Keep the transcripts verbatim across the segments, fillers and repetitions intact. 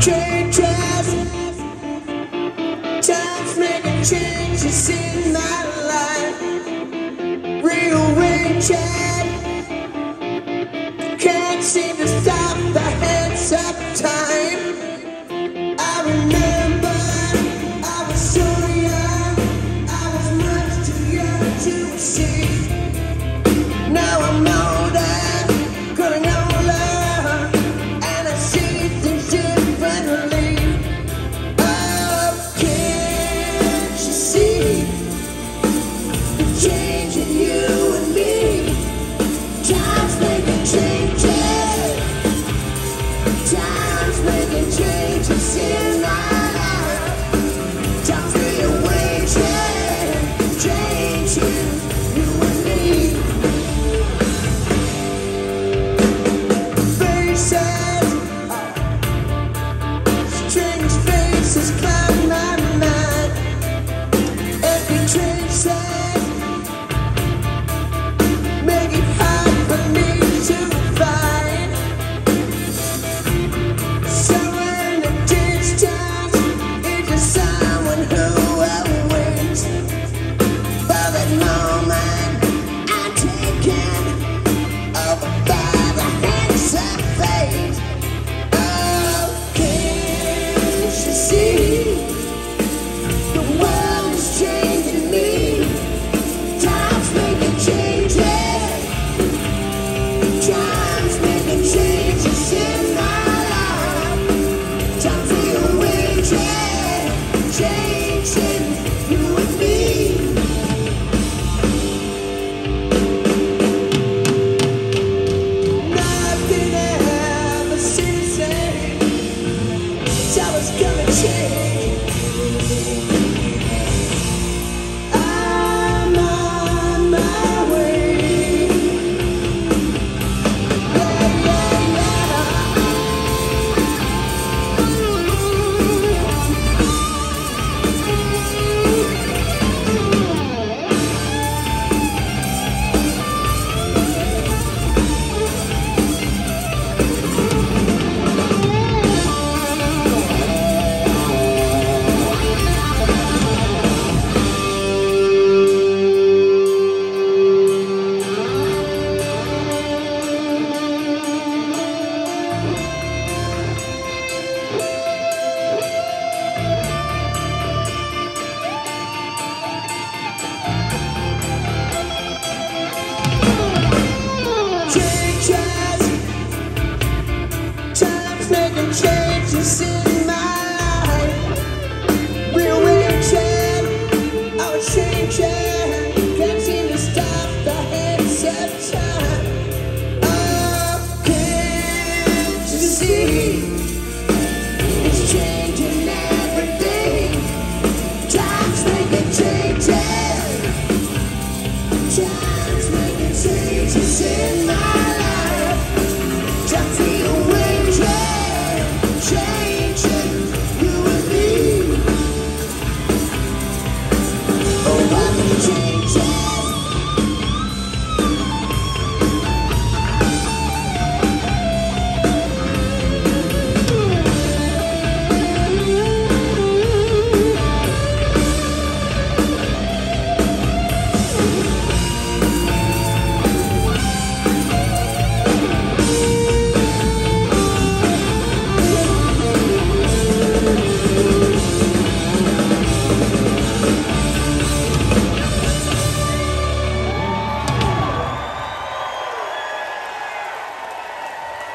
Changes, time's making changes in my life. Rearranging, can't seem to stop the hands of time. I remember I was so young, I was much too young to see. Now I'm older, growing older, and I see things differently. Oh, can't you see the change in you and me? Time's making changes, time's making changes in my life. Time's rearranging, changing you and me. Faces, strange faces cloud my mind. Empty traces make it hard for me to find. Somewhere in the distance is just someone who awaits for that moment I'm taken over by the hands of fate. Oh, can't you see the world is changing me? Time's making changes, time's making changes in my life. Time's rearranging, changing you and me. Nothing ever seems the same. Time is gonna change. I'm on my way. Yeah, yeah, changes, time's making changes in my life. Rearranging, I was changing, can't seem to stop the hands of time. Oh, can't you see it's changing everything? Time's making changes, time's making changes in my life. Time's rearranging, changing you and me. Oh, I'm changing.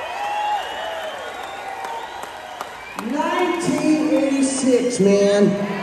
nineteen eighty-six, man.